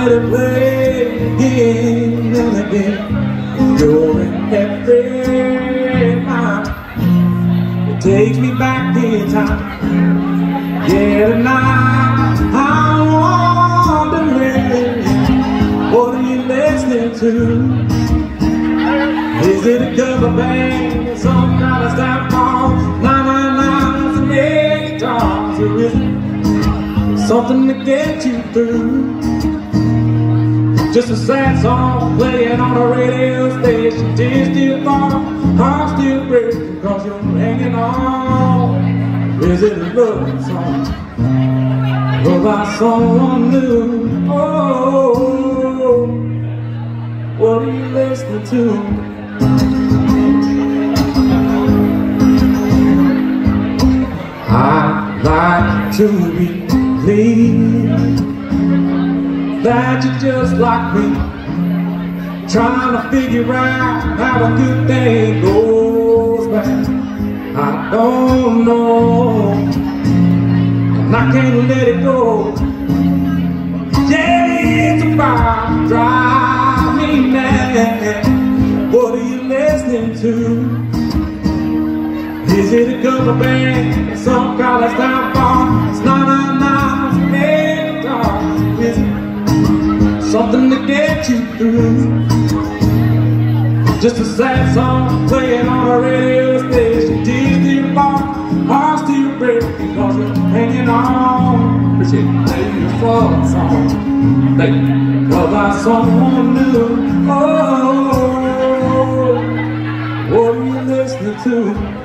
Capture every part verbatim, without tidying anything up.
let it play again and again. You're in every mind. It takes me back in time. Yeah, tonight I'm wondering, what are you listening to? Is it a cover band, some kind of style song, nine nine nines and eight guitars, or is it something to get you through? Just a sad song playing on a radio station. Tears still fall, heart still breaking, cause you're hanging on. Is it a love song about someone new? Oh, what are you listening to? I'd like to believe that you're just like me, trying to figure out how a good day goes back. I don't know, and I can't let it go. Yeah, it's about to drive me mad. What are you listening to? Is it a cover band, some college town bar? It's nine nine nines and eight guitars. Is it something to get you through? Just a sad song playing on a radio station. Tears still fall, heart still breaking, because you're hanging on. Appreciate it. Maybe a folk song, thank you, about someone new. Oh, what are you listening to?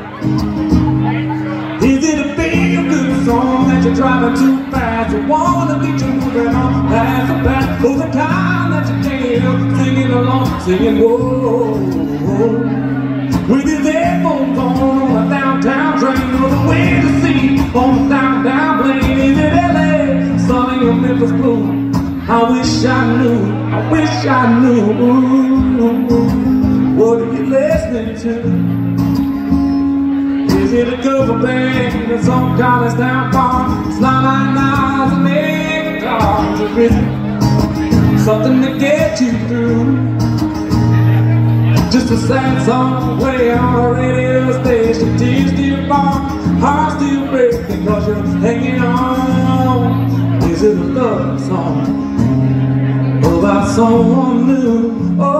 Is it a feel good song that you're driving too fast? You wanna be moving on past the past, or the kind that you can't help singing along, singing whoa, whoa. With his headphones on on a downtown train, or the way to see on a downtown plane. Is it L A, sunny or Memphis blue? I wish I knew, I wish I knew. What are you listening to? Is it a cover band or some college town bar? It's nine nine nines and eight guitars, or is it something to get you through? Just a sad song playing on a radio station. Tears still fall, heart still breaking, because you're hanging on. Is it a love song about someone new?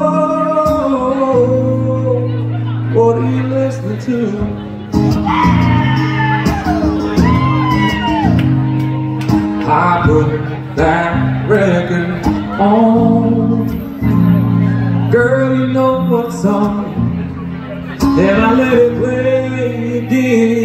Oh, what are you listening to? I put that record on, girl, you know what song, and I let it play again